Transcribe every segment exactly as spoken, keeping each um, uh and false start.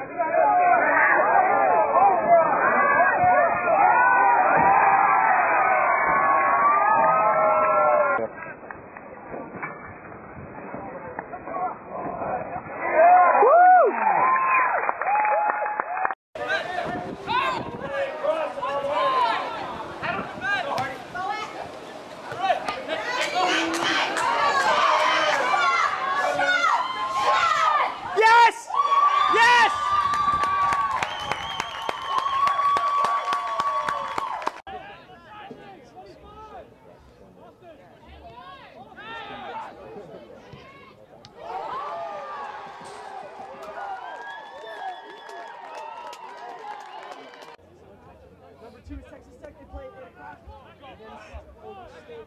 Two Texas Tech, they play eight o'clock against Oklahoma State.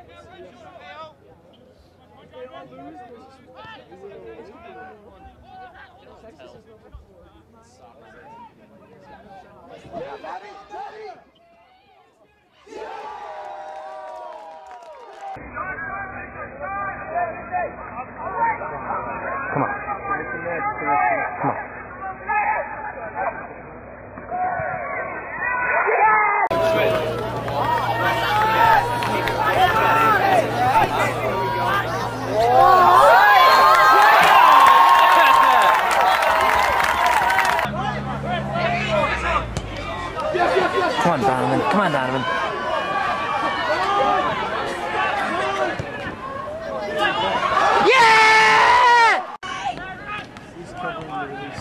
If they all lose, there's a Texas is number four. Yeah, Daddy, Daddy! Come on. Come on. Come on, Donovan. Come on, Donovan. Yeah! He's covering the release.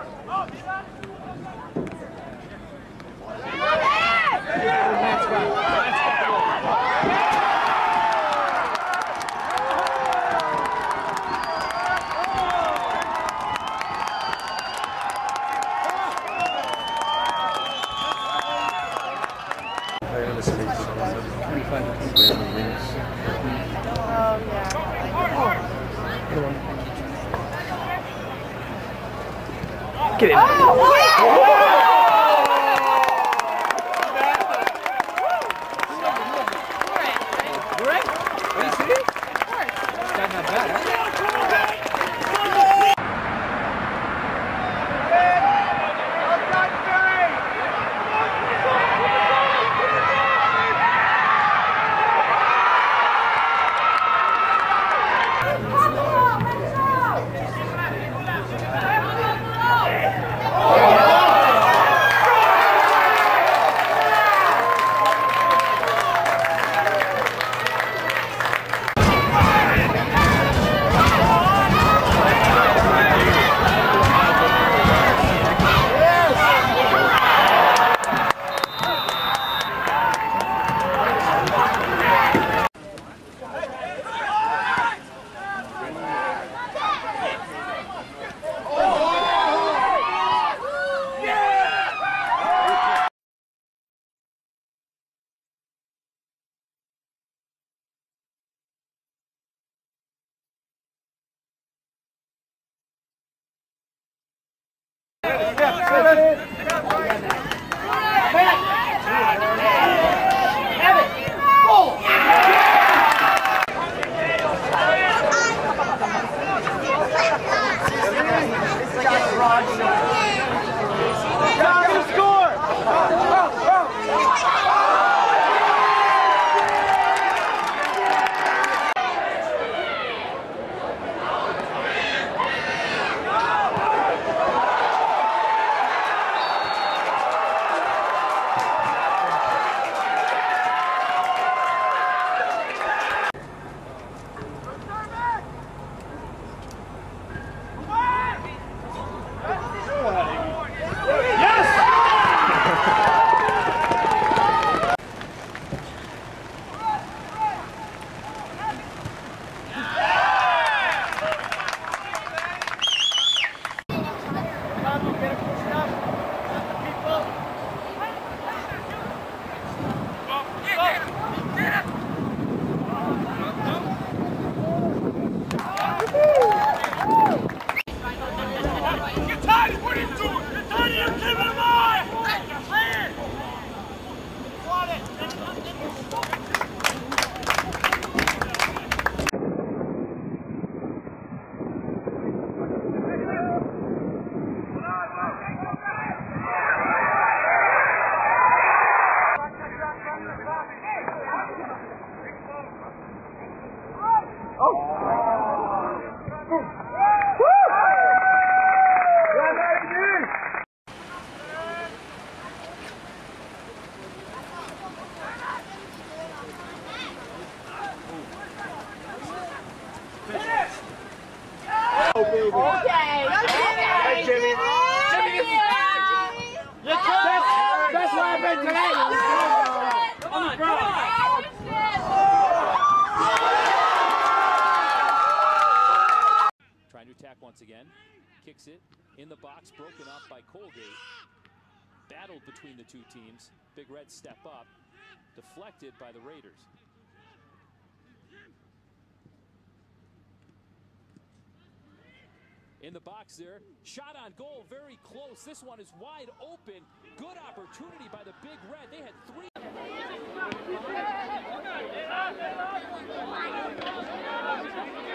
Get in. Oh! Okay. Hey, Jimmy. Jimmy, this is best, best weapon today. Come on, come on. Trying to attack once again. Kicks it in the box, broken up by Colgate. Battled between the two teams. Big Red step up. Deflected by the Raiders. In the box there, shot on goal, very close. This one is wide open. Good opportunity by the Big Red. They had three.